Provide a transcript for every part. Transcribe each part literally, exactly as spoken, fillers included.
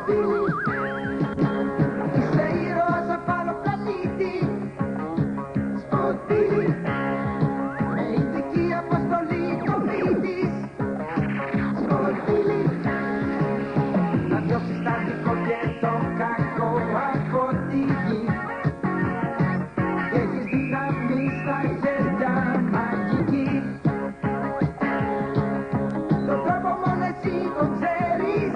σκοτεινή. Είσαι ήρωας απάνω πλανήτη, σκοτεινή. Με ειδική αποστολή κομίτης, σκοτεινή. Να διώξεις τα δικό και το κακό από τη γη. Και έχεις δύναμη στα χέρια μαγική. Τον τρόπο μόνο εσύ τον ξέρεις.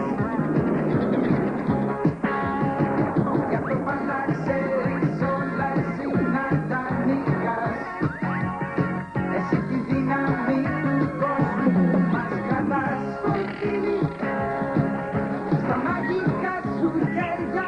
Γι' αυτό πάντα ξέρεις όλα εσύ να τα νικάς. Εσύ τη δύναμη του κόσμου μας κρατάς. Σκοτεινή στα μαγικά σου χέρια.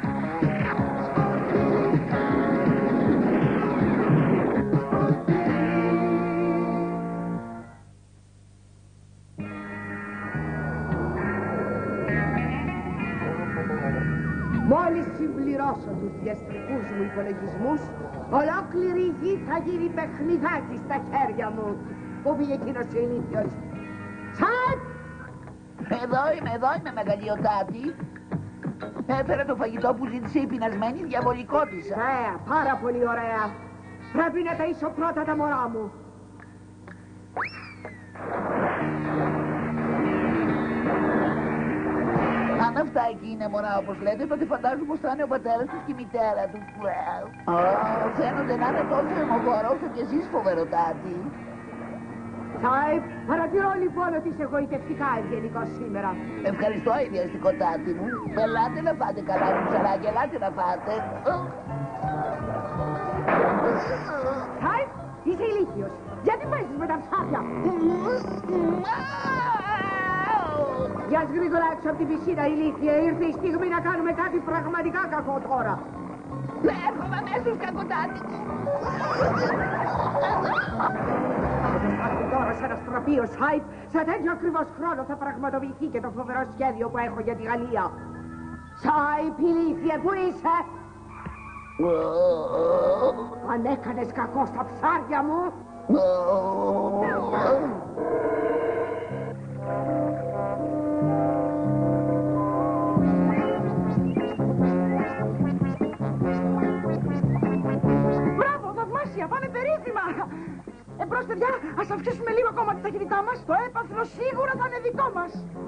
Μόλις συμπληρώσω τους διαστρικούς μου υπολογισμούς, ολόκληρη η γη θα γίνει παιχνιδάκι στα χέρια μου. Πού πήγε εκείνος ο ηλίθιος? Σαν! Εδώ είμαι, εδώ είμαι, μεγαλειοτάτη. Έφερα το φαγητό που ζήτησε η πεινασμένη διαβολικότισσα. Ωραία, πάρα πολύ ωραία. Πρέπει να ταΐσω πρώτα τα μωρά μου. Αν αυτά εκεί είναι μωρά όπως λέτε, τότε φαντάζομαι πως θα είναι ο πατέρας τους και η μητέρα τους. Ω, φαίνονται να είναι τόσο αιμοβόρο όσο και εσείς, φοβεροτάτη. Σάιπ, παρατηρώ λοιπόν ότι είσαι εγωιτευτικά ευγενικός σήμερα. Ευχαριστώ, ιδιαστικοτάτη μου. Ελάτε να φάτε καλά μου ψαράκια, ελάτε να φάτε. Σάιπ, είσαι ηλίθιος. Γιατί παίζεις με τα ψάρια? Γιας γρήγορα έξω από την πισίνα, ηλίθιε. Ήρθε η στιγμή να κάνουμε κάτι πραγματικά κακό τώρα. Έρχομαι αμέσως, κακοτάτη. Είμαστε τώρα σε ένα στραπείο, Σάιπ. Σε τέτοιο ακριβώς χρόνο θα πραγματοποιηθεί και το φοβερό σχέδιο που έχω για τη Γαλλία. Σάιπ, ηλίθιε, πού είσαι? Αν έκανες κακό στα ψάρια μου. Μπράβο, θαυμάσια, πάμε περίφημα. Εμπρός, παιδιά, ας αυξήσουμε λίγο ακόμα τη ταχύτητά μας. Το έπαθλο σίγουρα θα είναι δικό μας.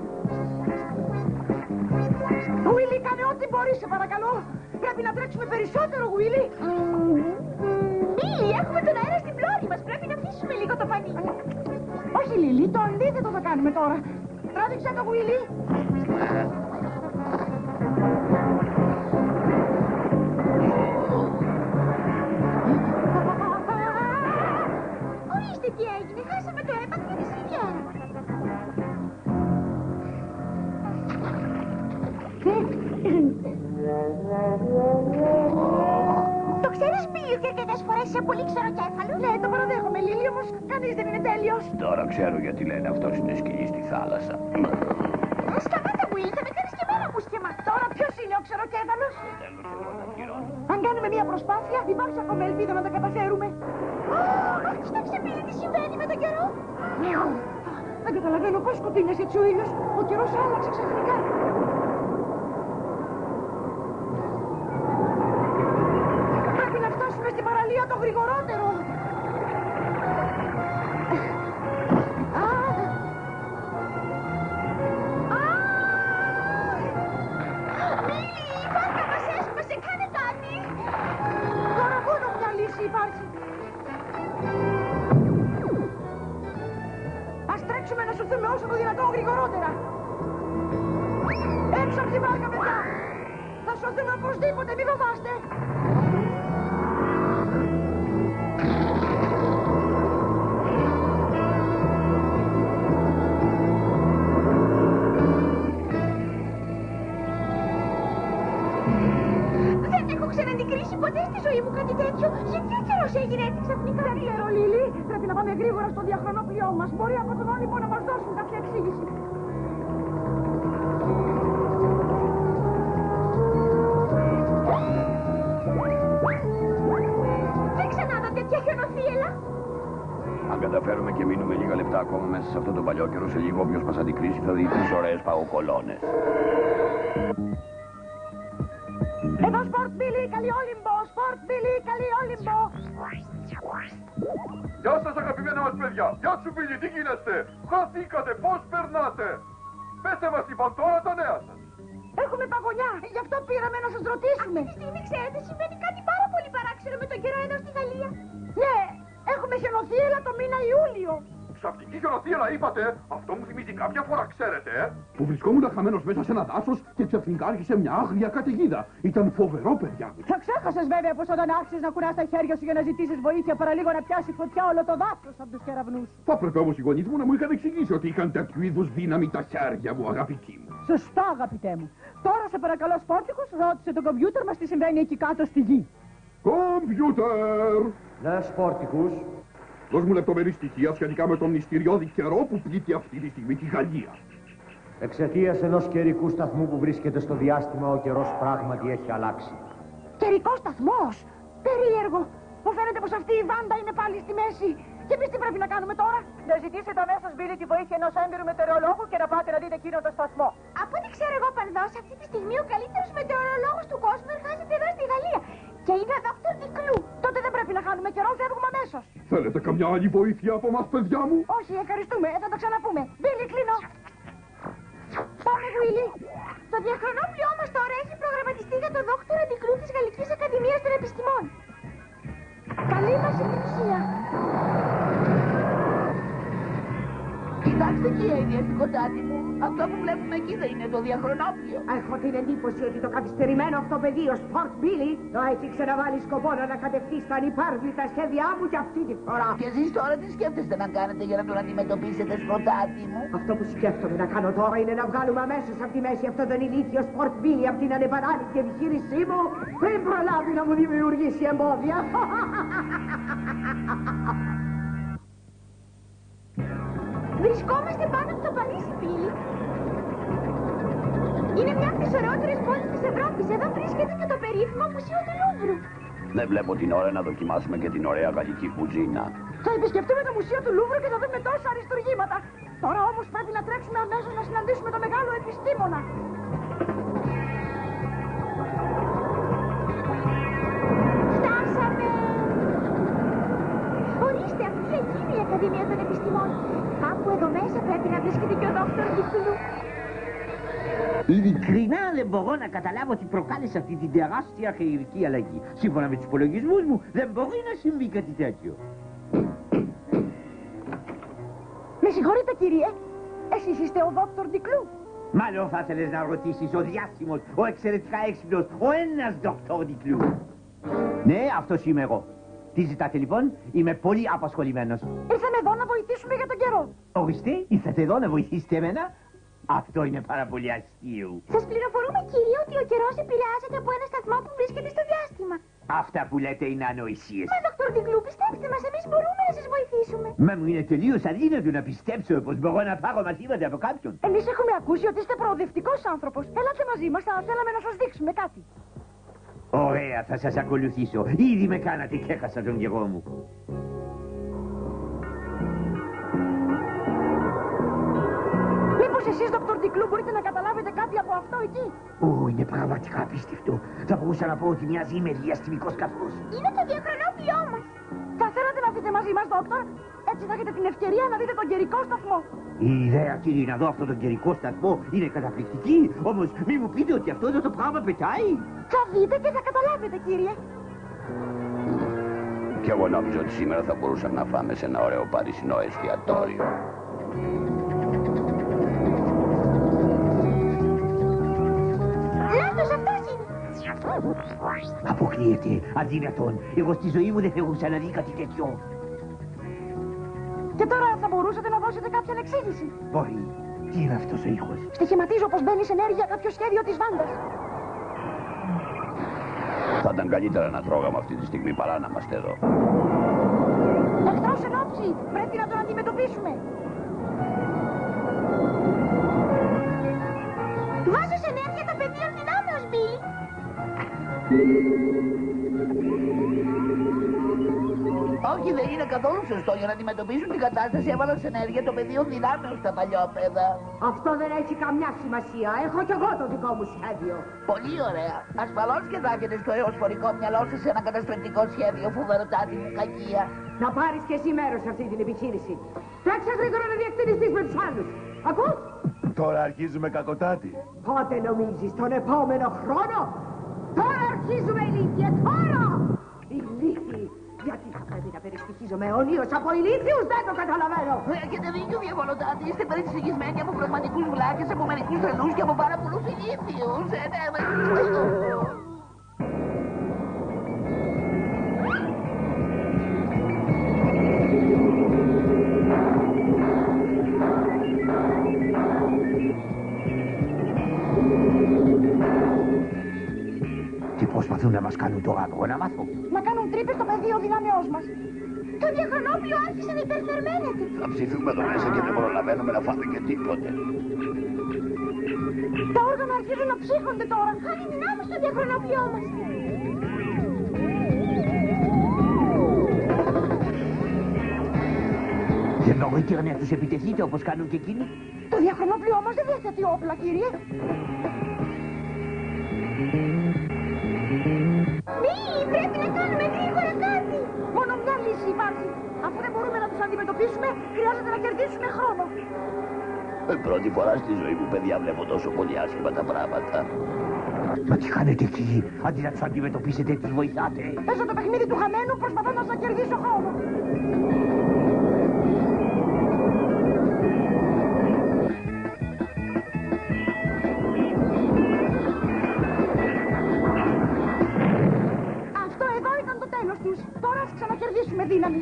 Γουίλι, κάνε ό,τι μπορείς, σε παρακαλώ. Πρέπει να τρέξουμε περισσότερο, Γουίλι. Λίλι, έχουμε τον αέρα στην πλώρη μας. Πρέπει να αφήσουμε λίγο το πανί. Όχι, Λίλι, το αντίθετο θα κάνουμε τώρα. Τράβηξε το, Γουίλι. Ορίστε τι έγινε. Χάσαμε το έπαθλο της ίδιας. Το ξέρεις, Μπίλι, ότι αρκετές φορές είσαι πολύ ξεροκέφαλο? Ναι, το παραδέχομαι, Λίλι, όμως κανείς δεν είναι τέλειος. Τώρα ξέρω γιατί λένε αυτός είναι σκυλί στη θάλασσα. Σταμάτα, Μπίλι, θα με κάνεις και εμένα μουσκεμα. Τώρα ποιος είναι ο ξεροκέφαλος? Τέλος εγώ τα πληρώνω. Αν κάνουμε μια προσπάθεια, υπάρχει ακόμα ελπίδα να τα καταφέρουμε. Κοίταξε, Μπίλι, τι συμβαίνει με τον καιρό. Δεν καταλαβαίνω πώς σκοτεινιασε έτσι ο ήλιος. Ο καιρός άλλαξε ξαφνικά. Πρέπει να φτάσουμε στην παραλία το γρηγορότερο. Μπίλι, η βάρκα μας έσπασε, κάνε κάτι. Τώρα μόνο μια λύση υπάρχει. Ας τρέξουμε να σωθούμε όσο το δυνατόν γρηγορότερα. Έξω από τη βάρκα, παιδιά. Θα σωθούμε οπωσδήποτε, μη φοβάστε. Δεν έχω ξαναντικρίσει ποτέ στη ζωή μου κάτι τέτοιο. Γιατί ο καιρός έγινε έτσι ξαφνικά? Δεν ξέρω, Λίλι. Πρέπει να πάμε γρήγορα στο διαχρονόπλοιό μας. Μπορεί από τον Όλυμπο να μας δώσουν κάποια εξήγηση. Δεν ξανάδα τέτοια χιονοθύελα. Αν καταφέρουμε και μείνουμε λίγα λεπτά ακόμα μέσα σε αυτό το παλιό καιρό, σε λίγο όποιος μας αντικρίσει θα δει τρεις ωραίες παγοκολόνες. Εδώ Sport Billy, καλή Όλυμπο! Sport Billy, καλή Όλυμπο! Γεια σας αγαπημένα μας παιδιά! Γεια σου Billy, τι γίνεστε! Χαθήκατε, πώς περνάτε! Πέστε μας λοιπόν τώρα τα νέα σας! Έχουμε παγωνιά, γι' αυτό πήραμε να σας ρωτήσουμε. Αυτή τη στιγμή, ξέρετε, συμβαίνει κάτι πάρα πολύ παράξενο με τον καιρό εδώ στη Γαλλία. Ναι, έχουμε χιονοθύελα το μήνα Ιούλιο. Ξαφνική χιονοθύελα είπατε! Αυτό μου θυμίζει κάποια φορά, ξέρετε, ε! Που βρισκόμουν χαμένος μέσα σε ένα δάσος και ξαφνικά άρχισε μια άγρια καταιγίδα. Ήταν φοβερό, παιδιά. Θα ξέχασες βέβαια πως όταν άρχισες να κουράς τα χέρια σου για να ζητήσεις βοήθεια παραλίγο να πιάσει φωτιά όλο το δάσος από τους κεραυνούς. Θα έπρεπε όμως οι γονείς μου να μου είχαν εξηγήσει ότι είχαν τέτοιου είδους δύναμη τα χέρια μου, αγαπητοί μου. Σωστά, αγαπητέ μου. Τώρα σε παρακαλώ, Σπόρτικος, ρώτησε τον κομπιούτερ μας τι συμβαίνει εκεί κάτω στη γη. Κομπιούτερ! Ναι, Σπόρτικους. Δώσ' μου λεπτομερή στοιχεία σχετικά με τον μυστηριώδη καιρό που πλήττει αυτή τη στιγμή τη Γαλλία. Εξαιτίας ενός καιρικού σταθμού που βρίσκεται στο διάστημα, ο καιρός πράγματι έχει αλλάξει. Καιρικός σταθμός! Περίεργο! Μου φαίνεται πως αυτή η Βάντα είναι πάλι στη μέση. Και εμείς τι πρέπει να κάνουμε τώρα? Να ζητήσετε αμέσως, Μπίλι, τη βοήθεια ενός έμπειρου μετεωρολόγου και να πάτε να δείτε εκείνο το σταθμό. Από ό,τι ξέρω εγώ, Παρδός, αυτή τη στιγμή ο καλύτερος μετεωρολόγος του κόσμου εργάζεται εδώ στη Γαλλία. Και είναι ο δόκτωρ Δικλού. Τότε δεν πρέπει να χάνουμε καιρό, φεύγουμε αμέσως. Θέλετε καμιά άλλη βοήθεια από μας, παιδιά μου? Όχι, ευχαριστούμε. Θα το ξαναπούμε. Μπίλι, κλείνω. Πάμε, Βουίλι. Το διαχρονόπλοιό μας τώρα έχει προγραμματιστεί για τον δόκτωρα Δικλού της Γαλλικής Ακαδημίας των Επιστημών. Καλή μας επιτυχία. Κοιτάξτε τι έγινε στην κοντάτη μου. Αυτό που βλέπουμε εκεί δεν είναι το διαχρονόπλιο. Έχω την εντύπωση ότι το καθυστερημένο αυτό παιδί, ο Sport Billy, το έχει ξαναβάλει σκοπό να ανακατευτεί στα ανυπάρβλητα σχέδιά μου και αυτή τη φορά. Και εσείς τώρα τι σκέφτεστε να κάνετε για να τον αντιμετωπίσετε, σκοτάτη μου? Αυτό που σκέφτομαι να κάνω τώρα είναι να βγάλουμε αμέσως από τη μέση αυτόν τον ηλίθιο Sport Billy από την ανεπανάληπτη επιχείρησή μου πριν προλάβει να μου δημιουργήσει εμπόδια. Βρισκόμαστε πάνω από το Παρίσι, Μπίλι. Είναι μια από τις ωραιότερες πόλεις της Ευρώπης. Εδώ βρίσκεται και το περίφημο Μουσείο του Λούβρου. Δεν βλέπω την ώρα να δοκιμάσουμε και την ωραία γαλλική κουζίνα. Θα επισκεφτούμε το Μουσείο του Λούβρου και θα δούμε τόσα αριστουργήματα. Τώρα όμως πρέπει να τρέξουμε αμέσως να συναντήσουμε τον μεγάλο επιστήμονα. Φτάσαμε! Ορίστε, αυτή εκεί είναι η Ακαδημία των Επιστημών. Κάπου εδώ μέσα πρέπει να βρίσκεται και ο δόκτωρ Δικλού. Ειλικρινά δεν μπορώ να καταλάβω τι προκάλεσε αυτή την τεράστια καιρική αλλαγή. Σύμφωνα με τους υπολογισμούς μου, δεν μπορεί να συμβεί κάτι τέτοιο. Με συγχωρείτε, κύριε. Εσείς είστε ο δόκτωρ Δικλού. Μάλλον θα ήθελες να ρωτήσεις ο διάσημος, ο εξαιρετικά έξυπνος, ο ένας δόκτωρ Δικλού. Ναι, αυτός είμαι εγώ. Τι ζητάτε λοιπόν? Είμαι πολύ απασχολημένος. Ήρθαμε εδώ να βοηθήσουμε για τον καιρό. Ορίστε, ήρθατε εδώ να βοηθήσετε εμένα? Αυτό είναι πάρα πολύ αστείο. Σας πληροφορούμε, κύριε, ότι ο καιρός επηρεάζεται από ένα σταθμό που βρίσκεται στο διάστημα. Αυτά που λέτε είναι ανοησίες. Μα, δόκτωρ Δικλού, πιστέψτε μας, εμείς μπορούμε να σας βοηθήσουμε. Μα μου είναι τελείως αδύνατο να πιστέψω πως μπορώ να πάρω μαθήματα από κάποιον. Εμείς έχουμε ακούσει ότι είστε προοδευτικός άνθρωπος. Ελάτε μαζί μας, θα θέλαμε να σας δείξουμε κάτι. Ωραία, θα σας ακολουθήσω. Ήδη με κάνατε και έχασα τον καιρό μου. Μήπως εσείς, δόκτωρ Δικλού, μπορείτε να καταλάβετε κάτι από αυτό εκεί? Ω, είναι πραγματικά απίστευτο. Θα μπορούσα να πω ότι μοιάζει με διαστημικό σκαφός. Είναι το διαχρονόπλοιό μας. Θα θέλατε να έρθετε μαζί μας, δόκτωρ? Έτσι θα έχετε την ευκαιρία να δείτε τον καιρικό σταθμό. Η ιδέα, κύριε, να δω αυτόν τον καιρικό σταθμό είναι καταπληκτική. Όμως μη μου πείτε ότι αυτό εδώ το πράγμα πετάει. Θα δείτε και θα καταλάβετε, κύριε. Και εγώ νόμιζα ότι σήμερα θα μπορούσαμε να φάμε σε ένα ωραίο παρισινό εστιατόριο. Λάθος, αυτός είναι. Αποκλείεται, αδύνατον. Εγώ στη ζωή μου δεν θεωρούσα να δει κάτι τέτοιο. Και τώρα θα μπορούσατε να δώσετε κάποια εξήγηση. Μπορεί. Τι είναι αυτός ο ήχος? Στοιχηματίζω πως μπαίνει σε ενέργεια κάποιο σχέδιο της Βάντας. Θα ήταν καλύτερα να τρώγαμε αυτή τη στιγμή παρά να είμαστε εδώ. Εχθρός εν όψη. Πρέπει να τον αντιμετωπίσουμε. Βάζω σε ενέργεια το πεδίο δυνάμεως, Μπίλι. Όχι, δεν είναι καθόλου σωστό. Για να αντιμετωπίσουν την κατάσταση έβαλαν σε ενέργεια το πεδίο δυνάμεων στα παλιόπαιδα. Αυτό δεν έχει καμιά σημασία. Έχω κι εγώ το δικό μου σχέδιο. Πολύ ωραία. Ασφαλώς και θα έχετε στο εωσφορικό μυαλό σας ένα καταστρεπτικό σχέδιο, φοβεροτάτη μου κακία. Να πάρεις κι εσύ μέρος σε αυτή την επιχείρηση. Τρέξε γρήγορα να διακτηνιστείς με τους άλλους. Ακούς? Τώρα αρχίζουμε κακοτάτη. Πότε νομίζεις, τον επόμενο χρόνο? Τώρα αρχίζουμε, ηλίθιε, τώρα! Ηλίθιοι. Γιατί θα πρέπει να περιστοιχίζομαι αιωνίως από ηλίθιους, δεν το καταλαβαίνω. Έχετε δίκιο, διαβολοτάτη. Είστε περιστοιχισμένοι από πραγματικούς βλάκες, από μερικούς τρελούς και από πάρα πολλούς ηλίθιους. Ε, ναι, με... Τι προσπαθούν να μας κάνουν τώρα, εγώ να μάθω. Να κάνουν τρύπες στο πεδίο δυνάμεώς μας. Το διαχρονόπλιο άρχισε να υπερθερμαίνεται. Θα ψηθούμε εδώ μέσα και δεν προλαβαίνουμε να φάμε και τίποτε. Τα όργανα αρχίζουν να ψύχονται τώρα. Χάνει δυνάμεις στο διαχρονόπλιό μας. Δεν μπορείτε να τους επιτεθείτε όπως κάνουν και εκείνοι. Το διαχρονόπλιό μας δεν διαθέτει όπλα, κύριε. Μη, πρέπει να κάνουμε γρήγορα κάτι. Μόνο μια λύση υπάρχει. Αφού δεν μπορούμε να τους αντιμετωπίσουμε, χρειάζεται να κερδίσουμε χρόνο. Ε, πρώτη φορά στη ζωή μου, παιδιά, βλέπω τόσο πολύ άσχημα τα πράγματα. Μα τι κάνετε εκεί, αντί να τους αντιμετωπίσετε, τους βοηθάτε. Παίζω το παιχνίδι του χαμένου, προσπαθώντας να κερδίσω χρόνο. Αυτό εδώ ήταν το τέλος τους. Τώρα ας ξανακερδίσουμε δύναμη.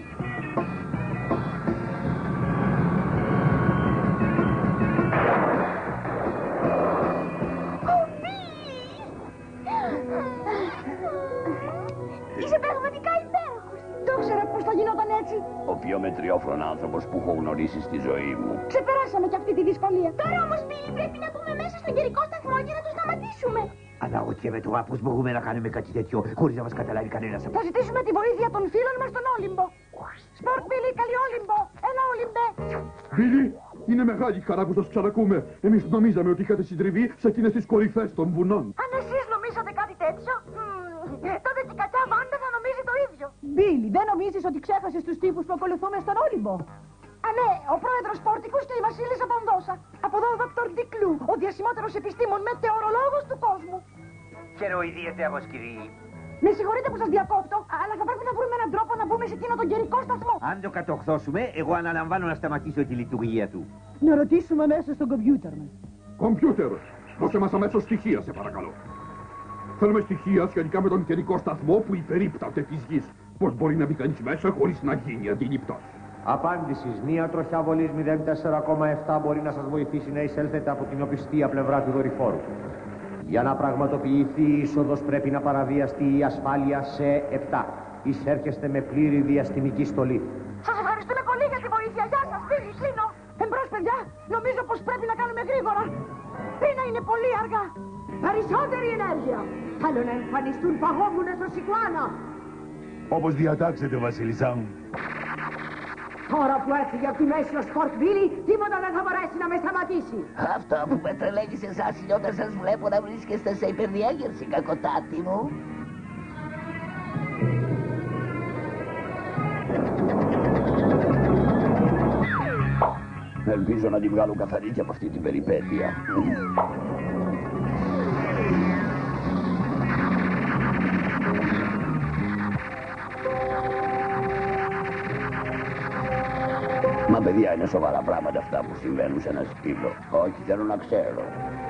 Είσαι πραγματικά υπέροχος. Το ήξερα πως θα γινόταν έτσι. Ο πιο μετριόφρον άνθρωπος που έχω γνωρίσει στη ζωή μου. Ξεπεράσαμε κι αυτή τη δυσκολία. Τώρα όμως, Μπίλι, πρέπει να μπούμε μέσα στον καιρικό σταθμό για να τους σταματήσουμε. Αναρωτιέμαι τώρα πώς μπορούμε να κάνουμε κάτι τέτοιο χωρίς να μας καταλάβει κανένας. Θα ζητήσουμε τη βοήθεια των φίλων μας στον Όλυμπο. Σπορτ, Μπίλι, καλή Όλυμπο. Έλα, Όλυμπε. Μπίλι, είναι μεγάλη χαρά που σας ξανακούμε. Εμείς νομίζαμε ότι είχατε συντριβεί σε εκείνες τις κορυφές των βουνών. Αν εσείς νομίζατε κάτι τέτοιο, μ, τότε και η κατσά Βάντα θα νομίζει το ίδιο. Μπίλι, δεν νομίζεις ότι ξέχασες τους τύπους που ακολουθούμε στον Όλυμπο? Α, ναι, ο πρόεδρος Πόρτικους και η βασίλισσα Πανδόσα. Από εδώ ο δόκτωρ Ντικλού, ο διασημότερος επιστήμον μετεωρολόγος του κόσμου. Χαίρομαι ιδιαίτερος, κύριε. Με συγχωρείτε που σας διακόπτω, αλλά θα πρέπει να βρούμε έναν τρόπο να μπούμε σε εκείνο τον καιρικό σταθμό. Αν το κατορθώσουμε, εγώ αναλαμβάνω να σταματήσω τη λειτουργία του. Να ρωτήσουμε μέσα στον κομπιούτερ μας. Κομπιούτερ, δώσε μας αμέσως στοιχεία, σε παρακαλώ. Θέλουμε στοιχεία σχετικά με τον καιρικό σταθμό που υπερίπταται της γης. Πώς μπορεί να μπει κανείς μέσα χωρίς να γίνει αντιληπτός. Απάντησης. Μία τροχιά βολής μηδέν τέσσερα κόμμα επτά μπορεί να σας βοηθήσει να εισέλθετε από την οπισθία πλευρά του δορυφόρου. Για να πραγματοποιηθεί η είσοδος πρέπει να παραβιαστεί η ασφάλεια σε επτά. Εισέρχεστε με πλήρη διαστημική στολή. Σας ευχαριστούμε πολύ για τη βοήθεια. Γεια σας, φίλοι, κλείνω. Εμπρός, παιδιά, νομίζω πως πρέπει να κάνουμε γρήγορα. Πριν να είναι πολύ αργά. Περισσότερη ενέργεια. Θέλω να εμφανιστούν παγόβουνα στο Σικουάνα. Όπως διατάξετε, βασίλισσά μου. Τώρα που έφυγε από τη μέση ο Σπορτ Μπίλι, τίποτα δεν θα μπορέσει να με σταματήσει. Αυτό που με τρελαίνει σε εσάς είναι όταν σας βλέπω να βρίσκεστε σε υπερδιέγερση, κακοτάτη μου. Ελπίζω να τη βγάλω καθαρή και από αυτή την περιπέτεια. Μα παιδιά, είναι σοβαρά πράγματα αυτά που συμβαίνουν σε ένα σκύλο. Όχι, θέλω να ξέρω.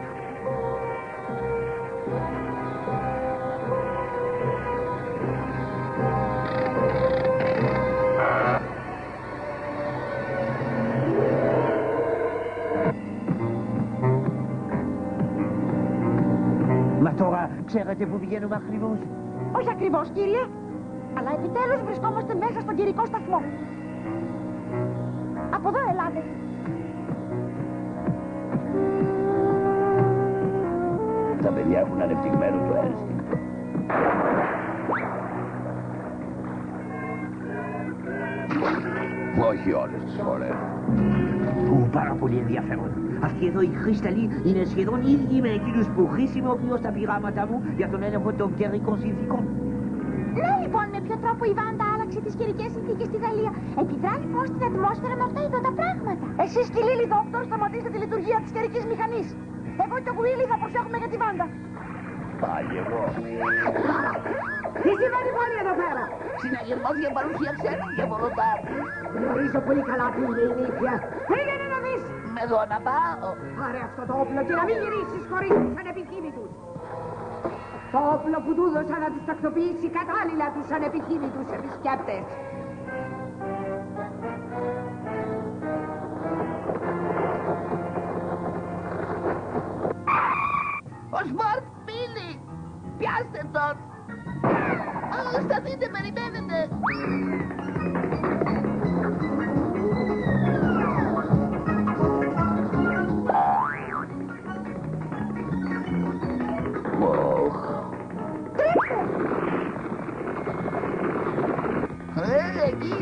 Μα τώρα ξέρετε που πηγαίνουμε ακριβώς? Όχι ακριβώς, κύριε. Αλλά επιτέλους βρισκόμαστε μέσα στον καιρικό σταθμό. Από εδώ ελάτε. Τα παιδιά έχουν ανεπτυγμένο το ένστικτο. Όχι όλες τις φορές. Ου, πάρα πολύ ενδιαφέρον. Αυτοί εδώ οι κρυσταλλοί είναι σχεδόν ίδιοι με εκείνους που χρησιμοποιώ στα πειράματα μου για τον έλεγχο των καιρικών συνθήκων. Να λοιπόν με ποιο τρόπο η Βάντα άλλαξε τις καιρικές συνθήκες στη Γαλλία. Επιδρά λοιπόν στην ατμόσφαιρα με αυτά εδώ τα πράγματα. Εσείς και η Λίλη Δόκτωρ σταματήστε τη λειτουργία της καιρικής μηχανής. Εγώ και ο Γουίλι θα προσέχουμε για τη Βάντα. Πάλι εγώ. Τι σημαίνει πάλι εδώ πέρα? Συναγερμός για παρουσία ξένων και βολοντάρων. Γνωρίζω πολύ καλά τι είναι η νύχια. Πήγαινε να δεις. Με εδώ να πάω. Πάρε αυτό το όπλο και να μην γυρίσεις χωρίς τους ανεπιθύμητους. Το όπλο που του έδωσα να τους τακτοποιήσει κατάλληλα τους ανεπιθύμητους επισκέπτες. Ο Σμαρτ Μπίλι! Πιάστε τον! Α, σταθείτε, περιμένετε! Ε, εκεί!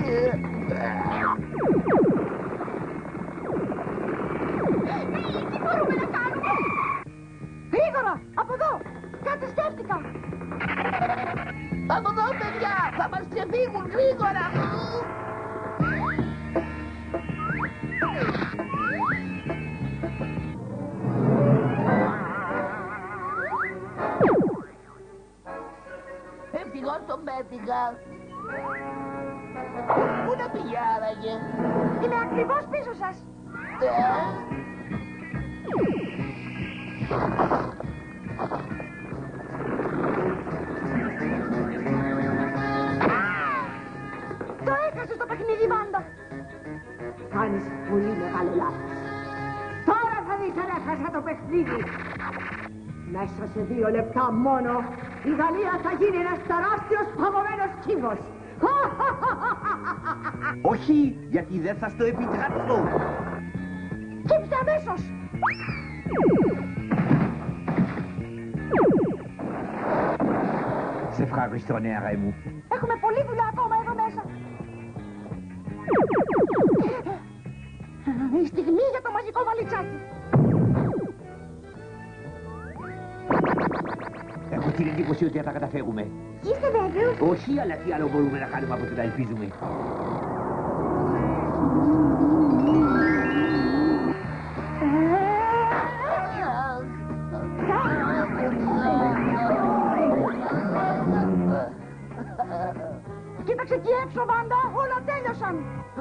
Τι μπορούμε να κάνουμε? Γρήγορα, από εδώ! Κάτι σκέφτηκα! Από εδώ, παιδιά! Θα μας ξεφύγουν γρήγορα! Ευτυχώς τον πέτυχα! Πού να πήγε άραγε? Είμαι ακριβώς πίσω σας! Ε? Το έχασες το παιχνίδι, Βάντα! Κάνεις πολύ μεγάλο λάθος. Τώρα θα δεις αν έχασα το παιχνίδι. Μέσα σε δύο λεπτά μόνο η Γαλλία θα γίνει ένας τεράστιος παγωμένος κύβος. Όχι, γιατί δεν θα στο επιτρέψω. Κύψτε αμέσως! Σε ευχαριστώ, νεαρέ μου. Έχουμε πολλή δουλειά ακόμα εδώ μέσα. Η στιγμή για το μαγικό βαλιτσάκι. Έχω την εντύπωση ότι θα τα καταφέρουμε. Είστε βέβαιος? Όχι, αλλά τι άλλο μπορούμε να κάνουμε από το να ελπίζουμε. Κοίταξε εκεί έξω, Βάντα, όλα τέλειωσαν.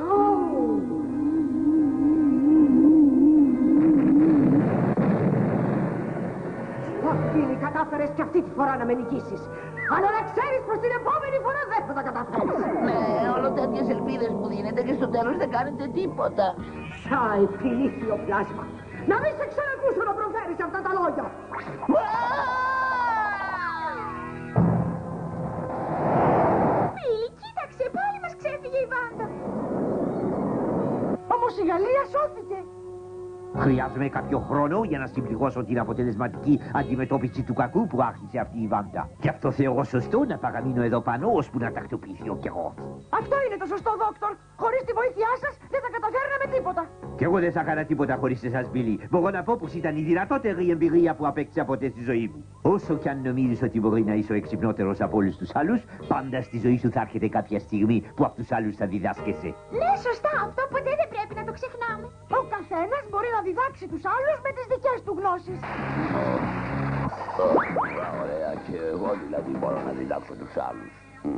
Φίλοι, κατάφερες και αυτή τη φορά να με νικήσεις. Αλλά να ξέρεις πως την επόμενη φορά δεν θα τα καταφέρεις. Ναι, όλο τέτοιες ελπίδες που δίνετε και στο τέλος δεν κάνετε τίποτα. Σαν επιλήθιο πλάσμα. Να μην σε ξανακούσω να προφέρεις αυτά τα λόγια. Φίλοι, κοίταξε, πάλι μας ξέφυγε η Βάντα. Όμως η Γαλλία σώθηκε. Χρειάζομαι κάποιο χρόνο για να συμπληρώσω την αποτελεσματική αντιμετώπιση του κακού που άρχισε αυτή η Βάντα. Γι' αυτό θεωρώ σωστό να παραμείνω εδώ πάνω ώσπου να τακτοποιηθεί ο καιρός. Αυτό είναι το σωστό, Δόκτωρ. Χωρίς τη βοήθειά σας δεν θα καταφέρναμε τίποτα. Κι εγώ δεν θα έκανα τίποτα χωρίς εσάς, Μπίλι. Μπορώ να πω πως ήταν η δυνατότερη εμπειρία που απέκτησα ποτέ στη ζωή μου. Όσο κι αν νομίζεις ότι μπορεί να είσαι ο εξυπνότερος από όλους τους άλλους, πάντα στη ζωή σου θα έρχεται κάποια στιγμή που από τους άλλους θα διδάσκεσαι. Ναι, σωστά, αυτό ποτέ δεν πρέπει να το ξεχνάμε. Ο καθένας μπορεί να διδάξει τους άλλους με τις δικές του γνώσεις. Ωραία, και εγώ δηλαδή μπορώ να διδάξω τους άλλους.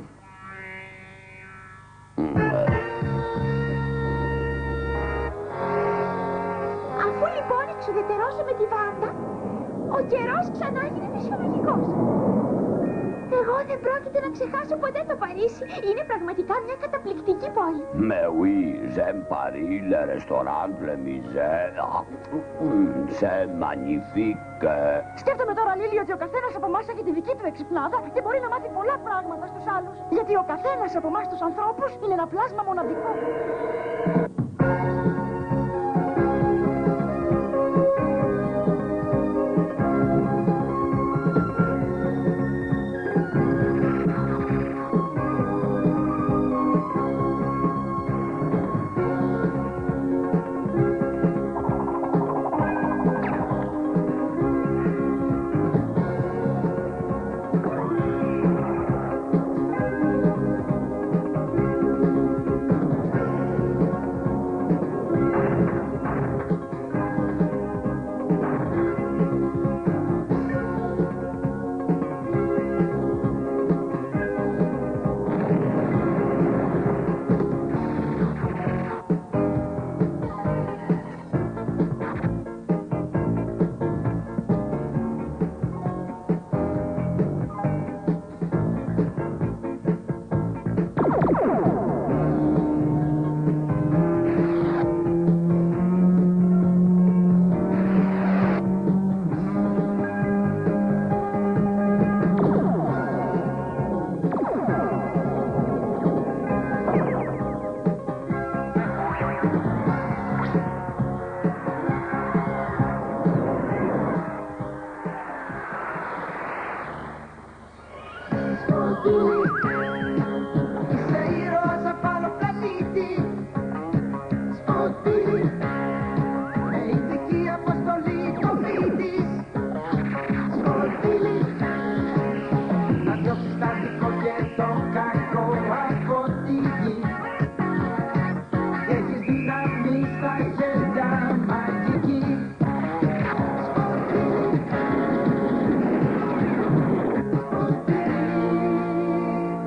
Αφού λοιπόν εξουδετερώσαμε τη Βάντα, ο καιρός ξανά έγινε φυσιολογικός. Εγώ δεν πρόκειται να ξεχάσω ποτέ το Παρίσι. Είναι πραγματικά μια καταπληκτική πόλη. Mais oui, j'aime Paris, le restaurant, le musée. Ah, c'est magnifique. Σκέφτομαι τώρα, Λίλη, ότι ο καθένας από εμάς έχει τη δική του εξυπνάδα και μπορεί να μάθει πολλά πράγματα στους άλλους. Γιατί ο καθένας από εμάς τους ανθρώπους είναι ένα πλάσμα μοναδικό. Μάγειζε